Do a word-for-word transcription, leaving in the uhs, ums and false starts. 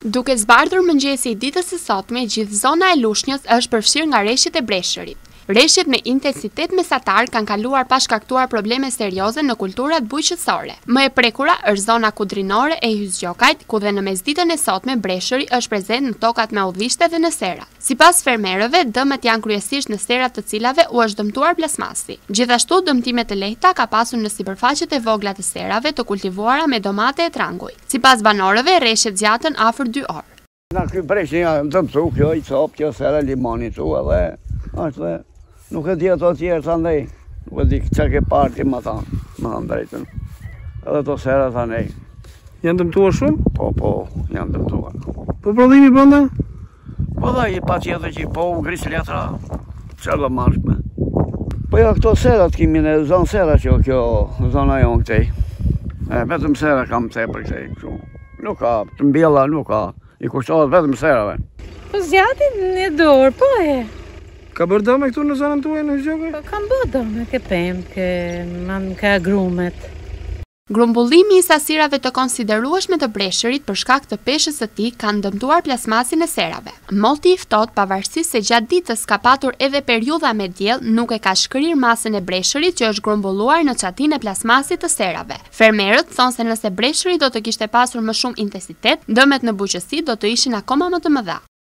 Duke zbardhur mëngjesi i ditës së sotme, gjithë zona e Lushnjës është përfshirë nga rreshtet e breshërit. Rreshtet me intensitet mesatar kanë kaluar pa shkaktuar probleme serioze në kulturat bujqësore. Më e prekura është zona kudrinore e Hyzgjokajt, ku dhe në mesditën e sotme breshëri është prezent në tokat me udhishte dhe në sera. Sipas fermerëve, dëmet janë kryesisht në serat të cilave u është dëmtuar plasmasi. Gjithashtu, dëmtime të lehta ka pasur në sipërfaqet e vogla të serave të kultivuara me domate e tranguj. Sipas banorëve, rreshtet zgjatën afër dy orë. Na ky breshë janë dëmtu, kjo i cop, kjo sera limoni tu edhe është dhe nuk e di ato tjerë të ndaj, nuk e di që ke parti më thanë, më thanë drejtën. Edhe to sera të ndaj. Janë dëmtuar shumë? Po, po, janë dëmtuar. Po prodhimi bënda? Po dhe i pa tjetër që i po u grisë letra, qëllë marshme. Po jo, këto serat kimi në zonë sera që kjo zona jonë këtej. E, vetëm sera kam të për këtej, kështu. Nuk ka, të mbjella nuk ka, i kushtohet vetëm serave. Po zjatin një dorë, po e. Ka bërë dëme këtu në zonën tuaj në Hyzgjokaj? Po kam bërë dëme, ke pemë, ke man ka grumet. Grumbullimi i sasirave të konsiderueshme të breshërit për shkak të peshës së tij kanë dëmtuar plasmasin e serave. Molti i ftohtë, pavarësisht se gjatë ditës ka patur edhe periudha me diell, nuk e ka shkërir masën e breshërit që është grumbulluar në çatinë e plasmasit të serave. Fermerët thonë se nëse breshëri do të kishte pasur më shumë intensitet, dëmet në bujqësi do të ishin akoma më të mëdha.